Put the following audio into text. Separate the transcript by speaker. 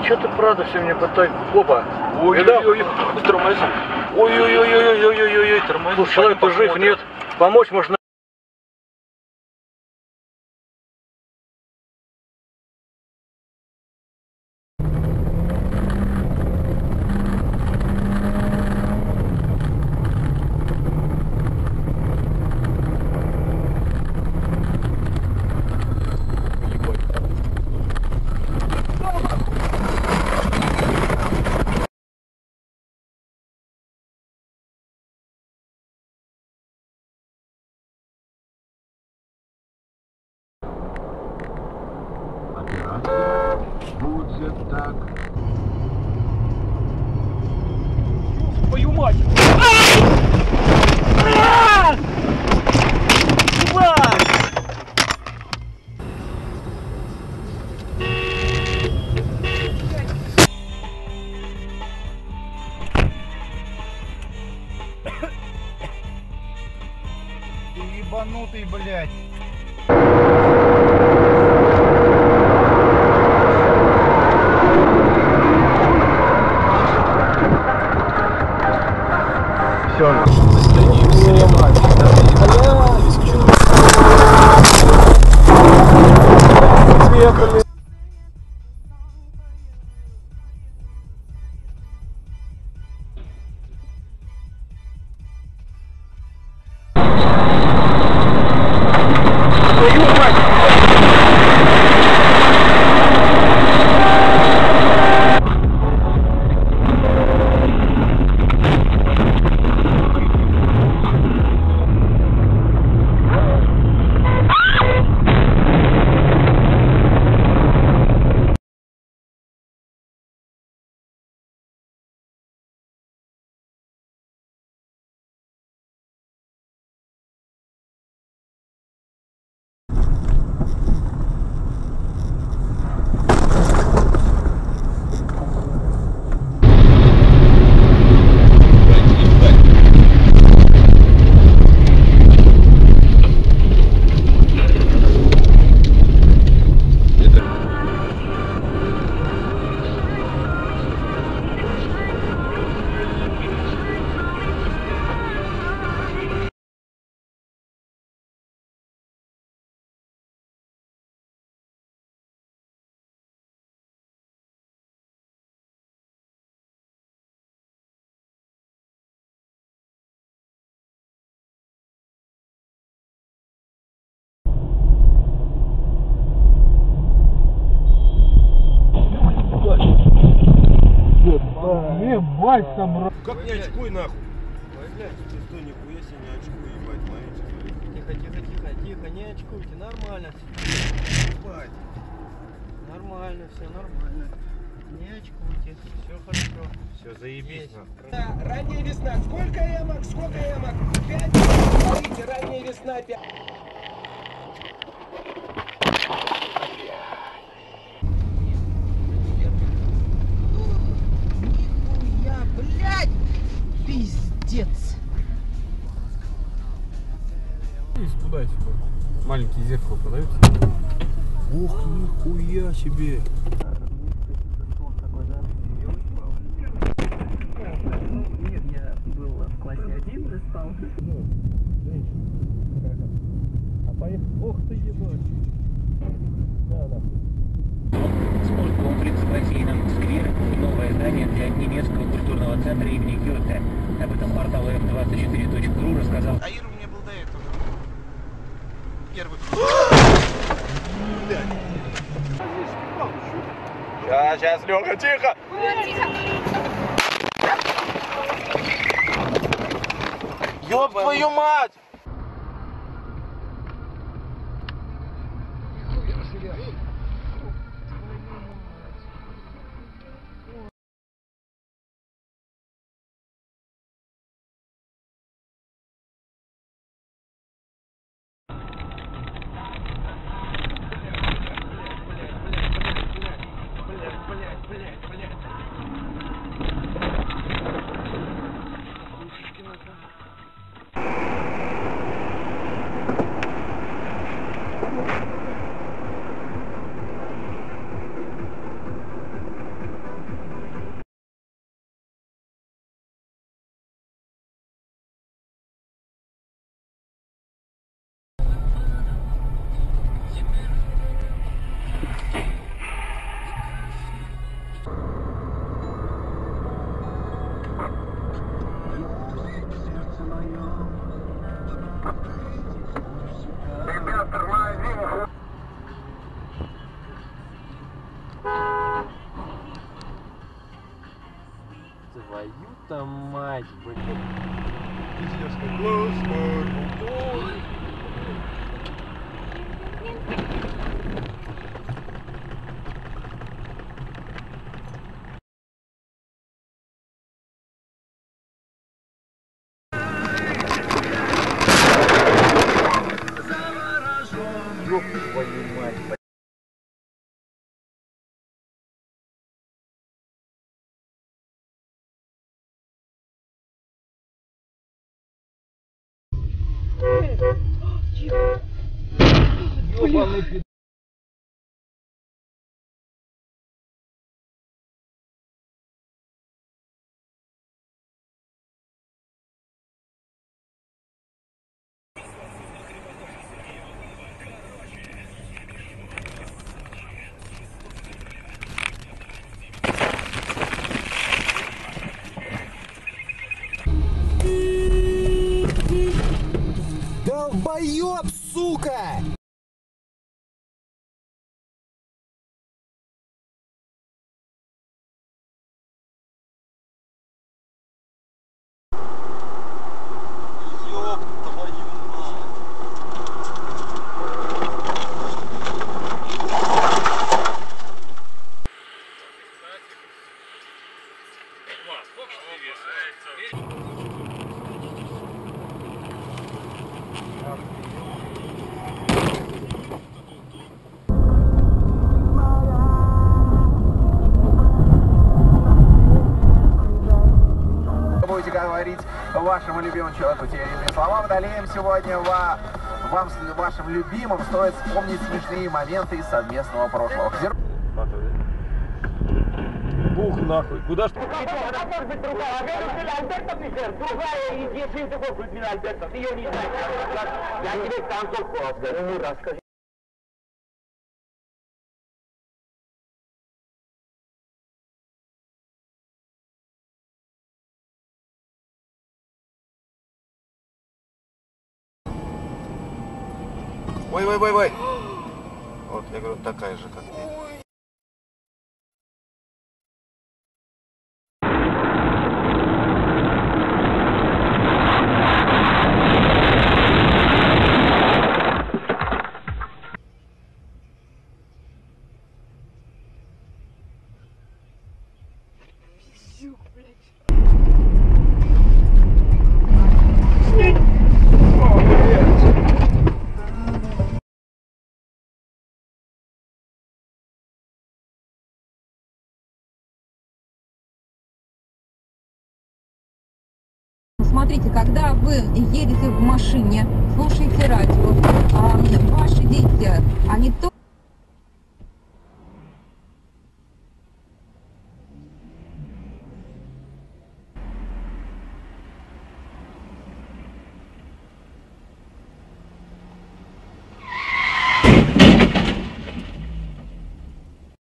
Speaker 1: Че ты правда все мне пытаешь? Опа!
Speaker 2: Ой-ой-ой, тормози. Ой-ой-ой-ой-ой-ой-ой, тормози.
Speaker 1: Слушай, человек-то жив, нет? Помочь можно.
Speaker 3: Будет так.
Speaker 2: Твою мать!
Speaker 3: Ты ебанутый, блядь.
Speaker 1: Все. Ебать, собрал.
Speaker 4: Как не очкуй нахуй? Ой, блядь, ты что, нихуя себе не очкуй, ебать, смотрите.
Speaker 2: Тихо, не очкуйте, нормально.
Speaker 4: Ебать.
Speaker 2: Нормально, все нормально. Не очкуйте, все хорошо.
Speaker 4: Все, заебись нахуй.
Speaker 5: Да, ранняя весна. Сколько ямок? Сколько ямок? 5? Смотрите, ранняя весна 5.
Speaker 6: Нихуя, блядь! Пиздец!
Speaker 1: Куда сюда? Маленькие зеркала продают?
Speaker 4: Ух, нихуя себе.
Speaker 6: Нет, я был в классе 1, ты спал.
Speaker 1: А поехали. Ох ты ебать. Да.
Speaker 7: Спорткомплекс с бассейном, сквер и новое здание для немецкого культурного центра имени Гёте. Об этом портал f24.ru рассказал.
Speaker 3: Аир у меня был до этого. Первый.
Speaker 4: Сейчас, Лёха, тихо! Ёб твою мать!
Speaker 2: Твою-то мать, блин.
Speaker 3: Пиздец, как классно.
Speaker 2: Ёб твою мать, блин. Ёбаный пи***.
Speaker 5: Долбоёб, сука!
Speaker 4: Ёб твою мать.
Speaker 8: Будете говорить вашему любимому человеку те или иные слова, водолеем сегодня вам с вашим любимым стоит вспомнить смешные моменты из совместного прошлого.
Speaker 2: Бух нахуй. Куда ж ты?
Speaker 4: Ой. Вот, я говорю, такая же, как ты.
Speaker 9: Смотрите, когда вы едете в машине, слушаете радио, ваши дети, они то